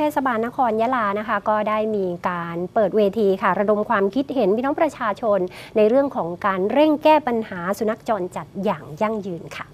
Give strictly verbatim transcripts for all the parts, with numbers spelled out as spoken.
ศบาลนครยะลานะคะก็ได้มีการเปิดเวทีค่ะระดมความคิดเห็นพี่น้องประชาชนในเรื่องของการเร่งแก้ปัญหาสุนัขจรจัดอย่างยั่งยืนค่ะ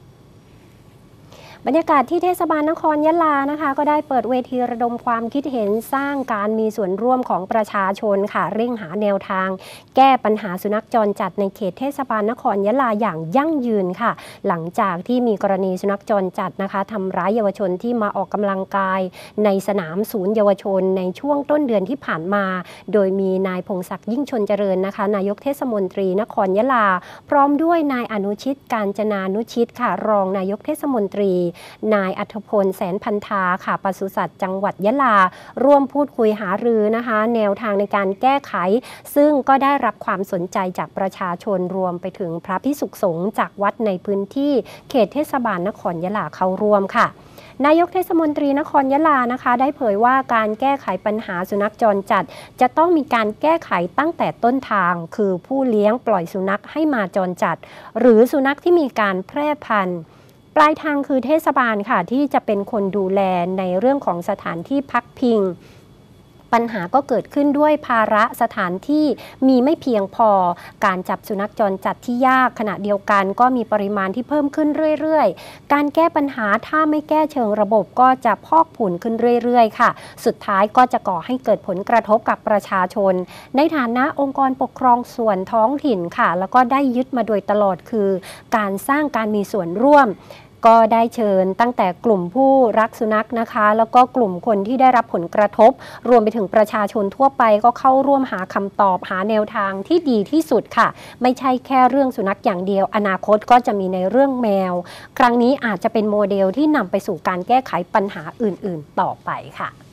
บรรยากาศที่เทศบาลนครยะลานะคะก็ได้เปิดเวทีระดมความคิดเห็นสร้างการมีส่วนร่วมของประชาชนค่ะเร่งหาแนวทางแก้ปัญหาสุนัขจรจัดในเขตเทศบาลนครยะลาอย่างยั่งยืนค่ะหลังจากที่มีกรณีสุนัขจรจัดนะคะทำร้ายเยาวชนที่มาออกกำลังกายในสนามศูนย์เยาวชนในช่วงต้นเดือนที่ผ่านมาโดยมีนายพงศักดิ์ยิ่งชนเจริญนะคะนายกเทศมนตรีนครยะลาพร้อมด้วยนายอนุชิตกาญจนานุชิตค่ะรองนายกเทศมนตรีนายอัธพลแสนพันธาค่ะปศุสัตว์จังหวัดยะลาร่วมพูดคุยหารือนะคะแนวทางในการแก้ไขซึ่งก็ได้รับความสนใจจากประชาชนรวมไปถึงพระภิกษุสงฆ์จากวัดในพื้นที่เขตเทศบาลนครยะลาเข้าร่วมค่ะนายกเทศมนตรีนครยะลานะคะได้เผยว่าการแก้ไขปัญหาสุนัขจรจัดจะต้องมีการแก้ไขตั้งแต่ต้นทางคือผู้เลี้ยงปล่อยสุนัขให้มาจรจัดหรือสุนัขที่มีการแพร่พันธุ์ปลายทางคือเทศบาลค่ะที่จะเป็นคนดูแลในเรื่องของสถานที่พักพิงปัญหาก็เกิดขึ้นด้วยภาระสถานที่มีไม่เพียงพอการจับสุนัขจรจัดที่ยากขณะเดียวกันก็มีปริมาณที่เพิ่มขึ้นเรื่อยๆการแก้ปัญหาถ้าไม่แก้เชิงระบบก็จะพอกพูนขึ้นเรื่อยๆค่ะสุดท้ายก็จะก่อให้เกิดผลกระทบกับประชาชนในฐานะองค์กรปกครองส่วนท้องถิ่นค่ะแล้วก็ได้ยึดมาโดยตลอดคือการสร้างการมีส่วนร่วมก็ได้เชิญตั้งแต่กลุ่มผู้รักสุนัขนะคะแล้วก็กลุ่มคนที่ได้รับผลกระทบรวมไปถึงประชาชนทั่วไปก็เข้าร่วมหาคำตอบหาแนวทางที่ดีที่สุดค่ะไม่ใช่แค่เรื่องสุนัขอย่างเดียวอนาคตก็จะมีในเรื่องแมวครั้งนี้อาจจะเป็นโมเดลที่นำไปสู่การแก้ไขปัญหาอื่นๆต่อไปค่ะ